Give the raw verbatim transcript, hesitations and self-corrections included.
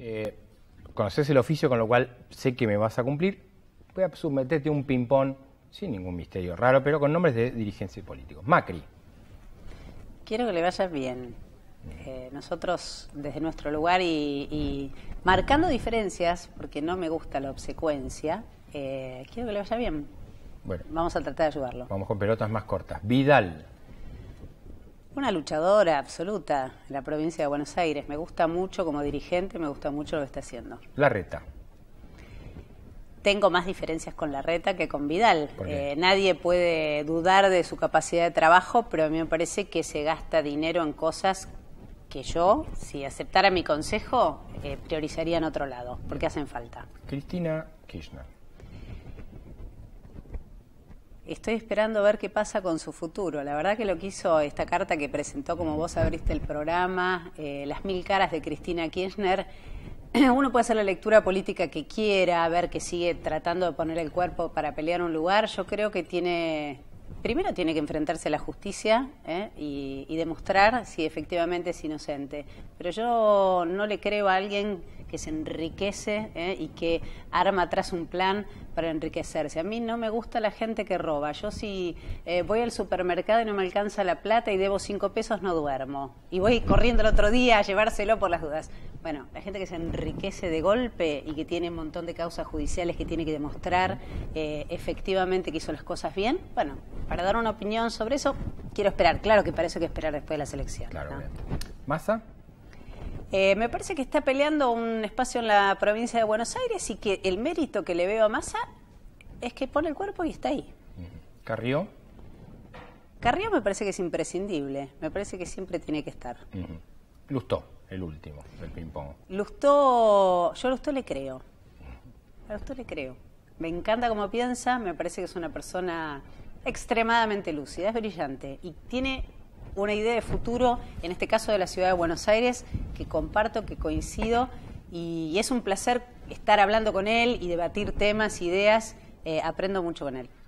Eh, conoces el oficio, con lo cual sé que me vas a cumplir. Voy a someterte un ping-pong sin ningún misterio raro, pero con nombres de dirigencia políticos. Macri. Quiero que le vaya bien. Eh, nosotros, desde nuestro lugar y, y marcando diferencias, porque no me gusta la obsecuencia, eh, quiero que le vaya bien. Bueno, vamos a tratar de ayudarlo. Vamos con pelotas más cortas. Vidal. Una luchadora absoluta en la provincia de Buenos Aires. Me gusta mucho como dirigente, me gusta mucho lo que está haciendo. Larreta. Tengo más diferencias con Larreta que con Vidal. Eh, nadie puede dudar de su capacidad de trabajo, pero a mí me parece que se gasta dinero en cosas que yo, si aceptara mi consejo, eh, priorizaría en otro lado, porque hacen falta. Cristina Kirchner. Estoy esperando a ver qué pasa con su futuro. La verdad que lo que hizo esta carta que presentó, como vos abriste el programa, eh, las mil caras de Cristina Kirchner, uno puede hacer la lectura política que quiera, ver que sigue tratando de poner el cuerpo para pelear un lugar. Yo creo que tiene, primero tiene que enfrentarse a la justicia ¿eh? y, y demostrar si efectivamente es inocente. Pero yo no le creo a alguien que se enriquece ¿eh? y que arma atrás un plan para enriquecerse. A mí no me gusta la gente que roba. Yo si eh, voy al supermercado y no me alcanza la plata y debo cinco pesos, no duermo. Y voy corriendo el otro día a llevárselo por las dudas. Bueno, la gente que se enriquece de golpe y que tiene un montón de causas judiciales que tiene que demostrar eh, efectivamente que hizo las cosas bien, bueno, para dar una opinión sobre eso, quiero esperar. Claro que para eso hay que esperar después de las elecciones. Claro, ¿no? bien. ¿Massa? Eh, me parece que está peleando un espacio en la provincia de Buenos Aires y que el mérito que le veo a Massa es que pone el cuerpo y está ahí. ¿Carrió? Carrió me parece que es imprescindible, me parece que siempre tiene que estar. Uh-huh. Lustó, el último del ping-pong. Lustó, yo a Lustó le creo, a Lustó le creo. Me encanta cómo piensa, me parece que es una persona extremadamente lúcida, es brillante y tiene una idea de futuro, en este caso de la ciudad de Buenos Aires, que comparto, que coincido, y es un placer estar hablando con él y debatir temas, ideas, eh, aprendo mucho con él.